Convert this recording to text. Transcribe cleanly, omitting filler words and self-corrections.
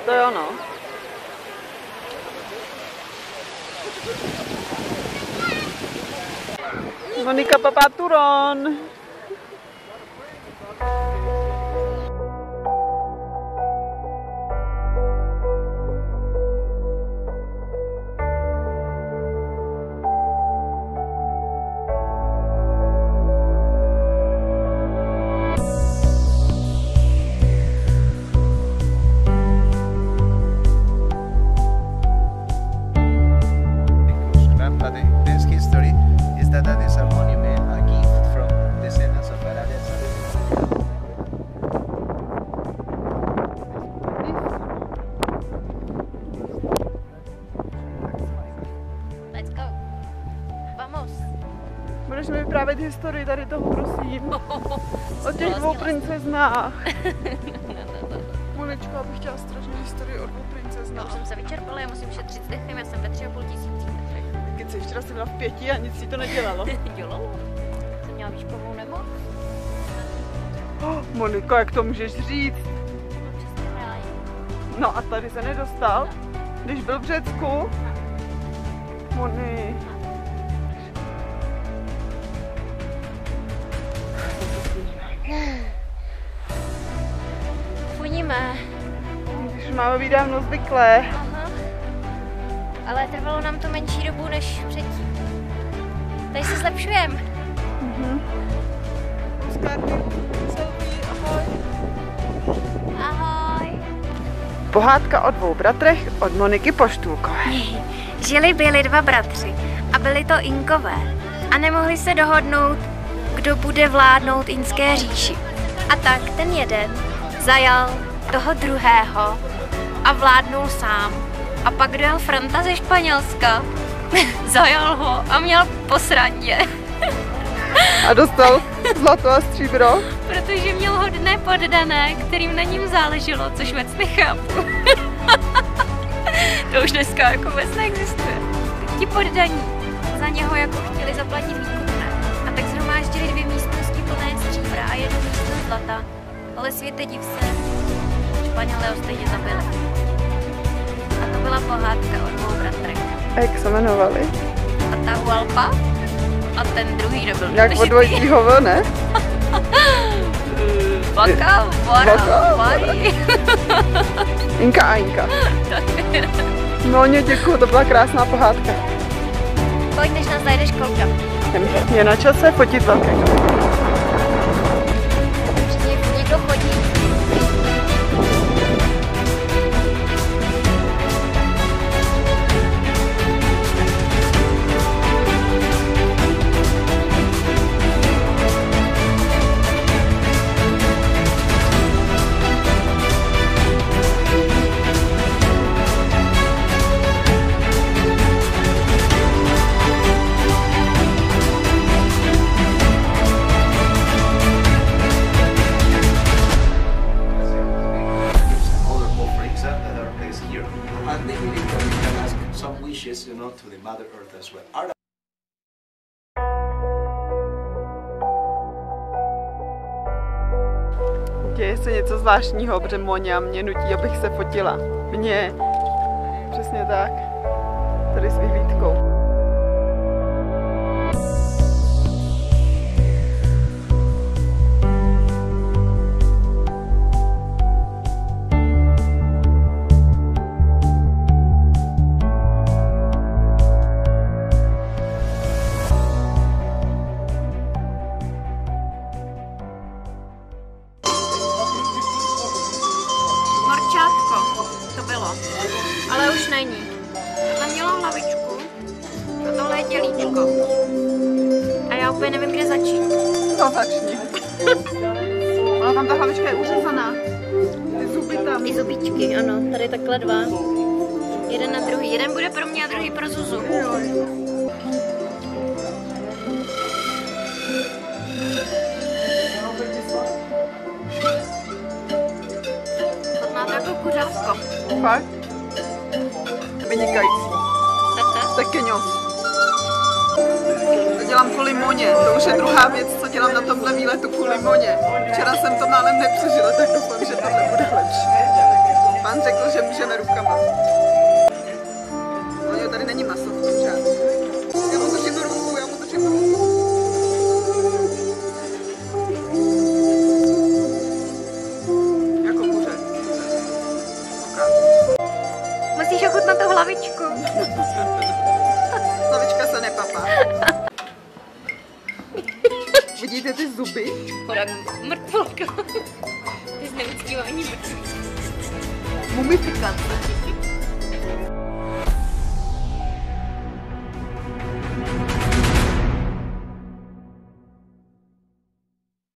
To jo, no. Monika papá turon. Budeš mi vyprávět historii tady toho, prosím. O těch dvou princeznách. Moničko, já bych chtěla strašně historii o dvou princeznách. Já už jsem se vyčerpala, já musím šetřit s dechem, já jsem ve 3,5 tisících metrech. Když včera jsi byla v 5 a nic si to nedělalo. Dělalo. Jsem měla výškovou nemoc. Moniko, jak to můžeš říct? No a tady se nedostal, když byl v Řecku. Moni. Funíme. Když máme být dávno zvyklé. Aha. Ale trvalo nám to menší dobu než předtím. Tady se zlepšujeme. Ahoj. Ahoj. Pohádka o dvou bratrech od Moniky Poštůlkové. Byli dva bratři a byli to Inkové a nemohli se dohodnout, kdo bude vládnout Inské říši. A tak ten jeden zajal toho druhého a vládnul sám. A pak dojel Franta ze Španělska, zajal ho a měl po srandě. A dostal zlato a stříbro? Protože měl hodné poddané, kterým na ním záleželo, což vůbec nechápu. To už dneska jako vůbec neexistuje. Ti poddaní za něho jako chtěli zaplatit výkupné. A tak shromáždili 2 místnosti plné stříbra a 1 místnost zlata. Ale světe div se, Španělé ho stejně zabili. A to byla pohádka o dvou bratrech. A jak se jmenovali? Atahualpa a ten druhý nebyl Jak od dvojtího, ne? Vaka, Vara. Inka a Inka. No, děkuju, to byla krásná pohádka. Pojď, než nás zajde školka. Je na čase fotit velké kapky. Někdo chodí. To the Mother Earth as well. Děje se něco zvláštního, protože Monia mě nutí, abych se fotila. Mě. Přesně tak. Tady s vyhlídkou. To bylo, ale už není. Tohle mělo hlavičku a tohle je tělíčko. A já úplně nevím, kde začít. No začni. Ale tam ta hlavička je uřezaná. Ty zuby tam. I zubičky, ano. Tady takhle 2. Jeden na druhý. Jeden bude pro mě a druhý pro Zuzu. Má to jako kuřátko. Fakt? Vynikající. Taky ňos. To dělám kvůli Moně. To už je druhá věc, co dělám na tomhle výletu kvůli Moně. Včera jsem to málem nepřežila, tak doufám, že tohle bude lepší. Pán řekl, že můžeme rukama. No jo, tady není maso v tom žádný. Já mu držím ruku, já mu držím ruku. Jako kuře. Musíš ochutnat tu hlavičku. Hlavička se nepapá. Vidíte ty zuby? Chorák mrtvolka. Ty zneuctívání mrtvý. Mumifikace.